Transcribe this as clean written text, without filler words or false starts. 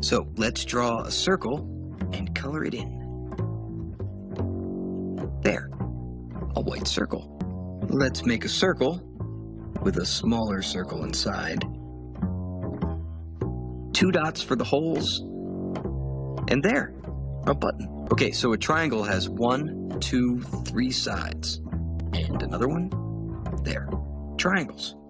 So let's draw a circle and color it in. There, a white circle. Let's make a circle with a smaller circle inside. 2 dots for the holes. And there, a button. Okay, so a triangle has 1, 2, 3 sides. And another one, there. Triangles.